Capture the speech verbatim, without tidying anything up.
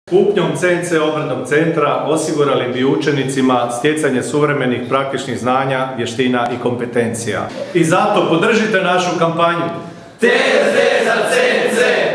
Kupnjom C N C obradnog centra osigurali bi učenicima stjecanje suvremenih praktičnih znanja, vještina i kompetencija. I zato podržite našu kampanju. C N C za C N C!